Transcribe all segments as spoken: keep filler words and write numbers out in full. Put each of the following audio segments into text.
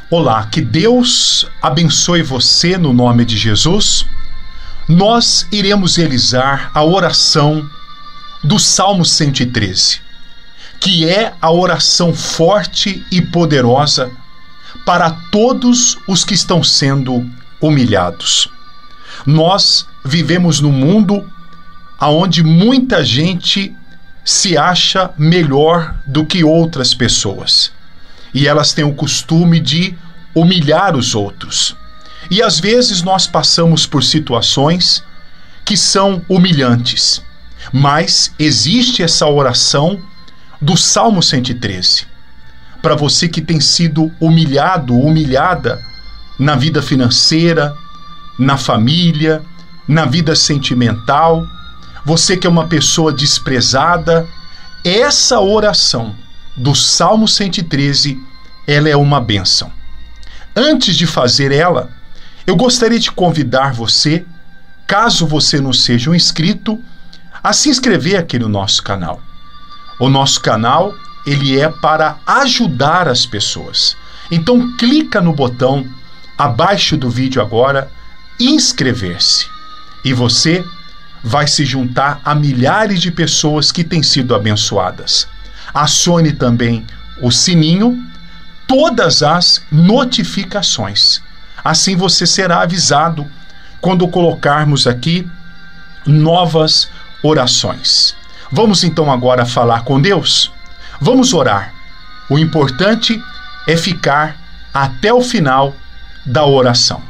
Olá, que Deus abençoe você no nome de Jesus. Nós iremos realizar a oração do Salmo cento e treze, que é a oração forte e poderosa para todos os que estão sendo humilhados. Nós vivemos num mundo onde muita gente se acha melhor do que outras pessoas. E elas têm o costume de humilhar os outros. E às vezes nós passamos por situações que são humilhantes. Mas existe essa oração do Salmo cento e treze. Para você que tem sido humilhado, humilhada na vida financeira, na família, na vida sentimental, você que é uma pessoa desprezada, essa oração do Salmo cento e treze, ela é uma bênção. Antes de fazer ela, eu gostaria de convidar você, caso você não seja um inscrito, a se inscrever aqui no nosso canal. O nosso canal, ele é para ajudar as pessoas. Então clica no botão abaixo do vídeo agora, inscrever-se. E você vai se juntar a milhares de pessoas que têm sido abençoadas. Acione também o sininho, todas as notificações. Assim você será avisado quando colocarmos aqui novas orações. Vamos então agora falar com Deus? Vamos orar. O importante é ficar até o final da oração.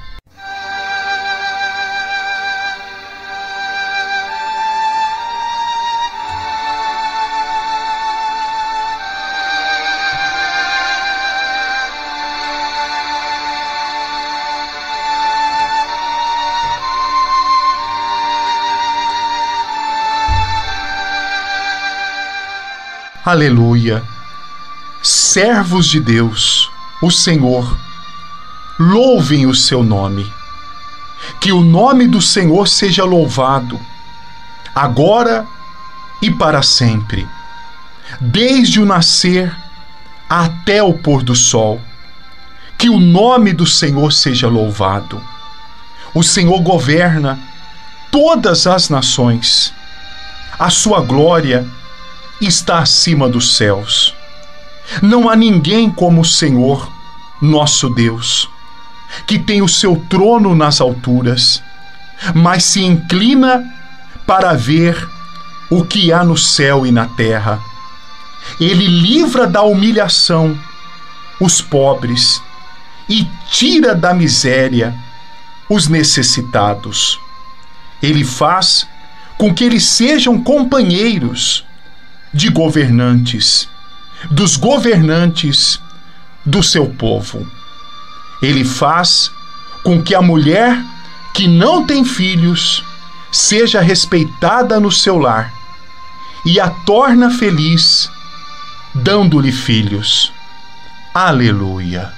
Aleluia! Servos de Deus, o Senhor, louvem o seu nome. Que o nome do Senhor seja louvado, agora e para sempre, desde o nascer até o pôr do sol. Que o nome do Senhor seja louvado. O Senhor governa todas as nações. A sua glória está acima dos céus. Não há ninguém como o Senhor, nosso Deus, que tem o seu trono nas alturas, mas se inclina para ver o que há no céu e na terra. Ele livra da humilhação os pobres e tira da miséria os necessitados. Ele faz com que eles sejam companheiros de governantes, dos governantes do seu povo. Ele faz com que a mulher que não tem filhos seja respeitada no seu lar e a torna feliz, dando-lhe filhos. Aleluia!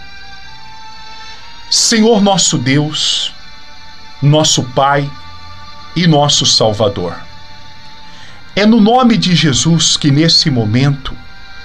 Senhor nosso Deus, nosso Pai e nosso Salvador, é no nome de Jesus que nesse momento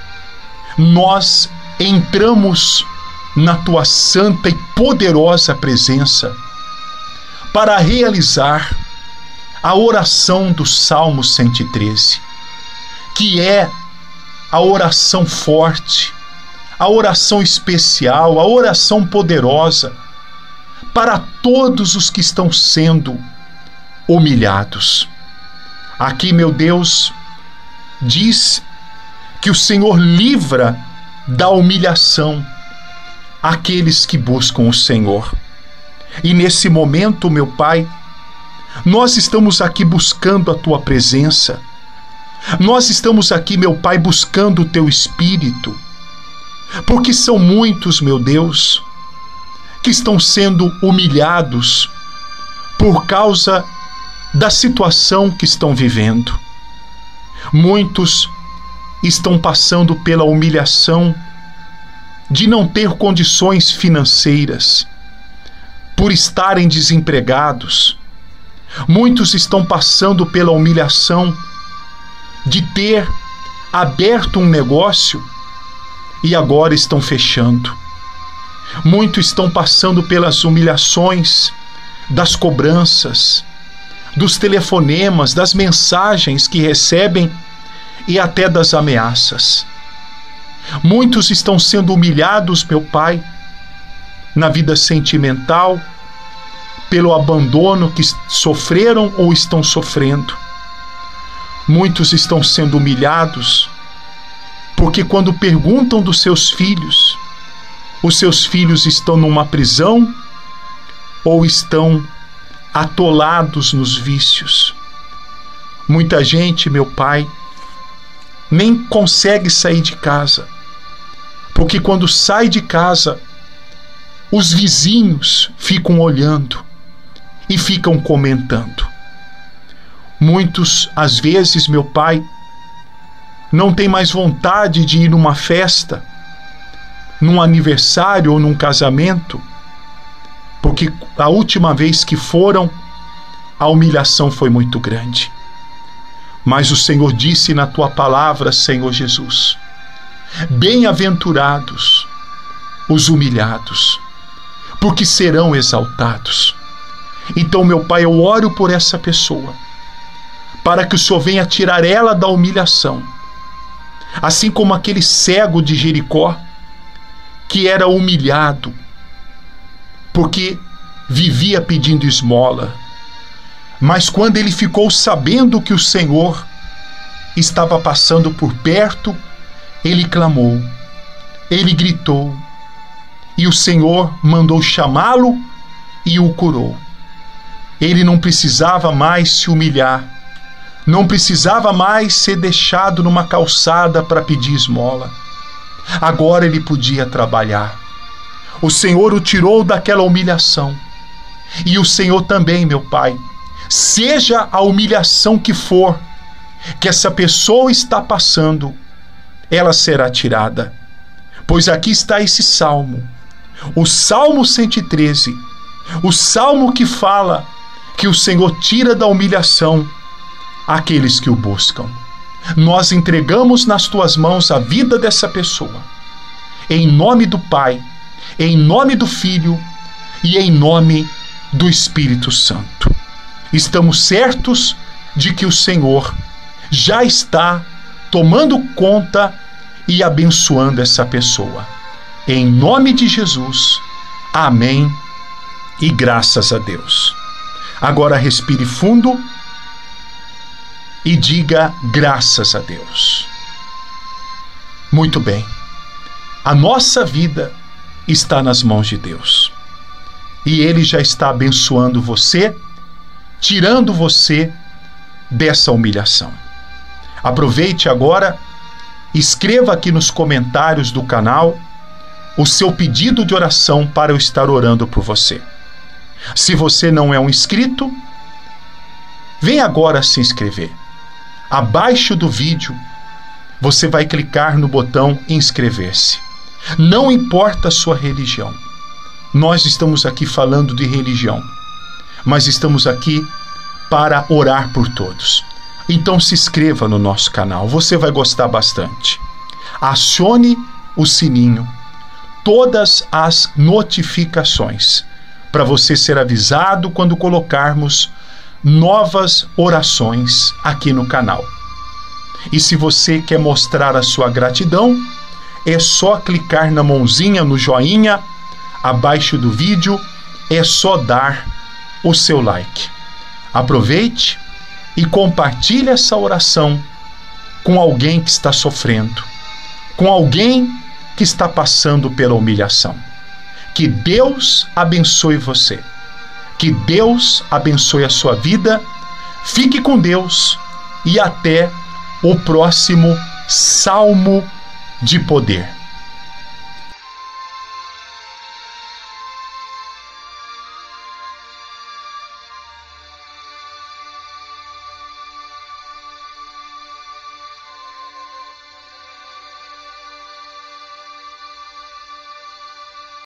nós entramos na tua santa e poderosa presença para realizar a oração do Salmo cento e treze, que é a oração forte, a oração especial, a oração poderosa para todos os que estão sendo humilhados. Aqui, meu Deus, diz que o Senhor livra da humilhação aqueles que buscam o Senhor. E nesse momento, meu Pai, nós estamos aqui buscando a Tua presença. Nós estamos aqui, meu Pai, buscando o Teu Espírito, porque são muitos, meu Deus, que estão sendo humilhados por causa da situação que estão vivendo. Muitos estão passando pela humilhação de não ter condições financeiras, por estarem desempregados. Muitos estão passando pela humilhação de ter aberto um negócio e agora estão fechando. Muitos estão passando pelas humilhações, das cobranças, dos telefonemas, das mensagens que recebem e até das ameaças. Muitos estão sendo humilhados, meu Pai, na vida sentimental, pelo abandono que sofreram ou estão sofrendo. Muitos estão sendo humilhados porque quando perguntam dos seus filhos, os seus filhos estão numa prisão ou estão atolados nos vícios. Muita gente, meu Pai, nem consegue sair de casa, porque quando sai de casa, os vizinhos ficam olhando e ficam comentando. Muitos, às vezes, meu Pai, não têm mais vontade de ir numa festa, num aniversário ou num casamento, porque a última vez que foram, a humilhação foi muito grande. Mas o Senhor disse na tua palavra, Senhor Jesus, bem-aventurados os humilhados, porque serão exaltados. Então, meu Pai, eu oro por essa pessoa, para que o Senhor venha tirar ela da humilhação, assim como aquele cego de Jericó, que era humilhado, porque vivia pedindo esmola. Mas quando ele ficou sabendo que o Senhor estava passando por perto, ele clamou, ele gritou, e o Senhor mandou chamá-lo e o curou. Ele não precisava mais se humilhar, não precisava mais ser deixado numa calçada para pedir esmola. Agora ele podia trabalhar. O Senhor o tirou daquela humilhação. E o Senhor também, meu Pai, seja a humilhação que for, que essa pessoa está passando, ela será tirada. Pois aqui está esse salmo, o Salmo cento e treze, o salmo que fala que o Senhor tira da humilhação aqueles que o buscam. Nós entregamos nas tuas mãos a vida dessa pessoa, em nome do Pai, em nome do Filho e em nome do Espírito Santo. Estamos certos de que o Senhor já está tomando conta e abençoando essa pessoa. Em nome de Jesus, amém e graças a Deus. Agora respire fundo e diga graças a Deus. Muito bem. A nossa vida está nas mãos de Deus. E Ele já está abençoando você, tirando você dessa humilhação. Aproveite agora, escreva aqui nos comentários do canal o seu pedido de oração para eu estar orando por você. Se você não é um inscrito, vem agora se inscrever. Abaixo do vídeo, você vai clicar no botão inscrever-se. Não importa a sua religião. Nós estamos aqui falando de religião, mas estamos aqui para orar por todos. Então se inscreva no nosso canal, você vai gostar bastante. Acione o sininho, todas as notificações, para você ser avisado quando colocarmos novas orações aqui no canal. E se você quer mostrar a sua gratidão, é só clicar na mãozinha, no joinha, abaixo do vídeo, é só dar o seu like. Aproveite e compartilhe essa oração com alguém que está sofrendo, com alguém que está passando pela humilhação. Que Deus abençoe você. Que Deus abençoe a sua vida. Fique com Deus e até o próximo Salmo de Poder.